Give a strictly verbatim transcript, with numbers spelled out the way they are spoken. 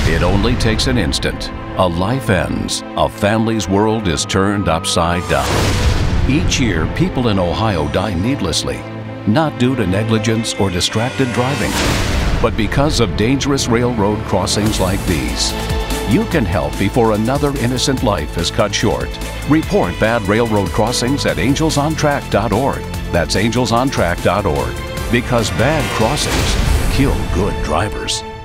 It only takes an instant. A life ends. A family's world is turned upside down. Each year, people in Ohio die needlessly, not due to negligence or distracted driving, but because of dangerous railroad crossings like these. You can help before another innocent life is cut short. Report bad railroad crossings at angels on track dot org. That's angels on track dot org. Because bad crossings kill good drivers.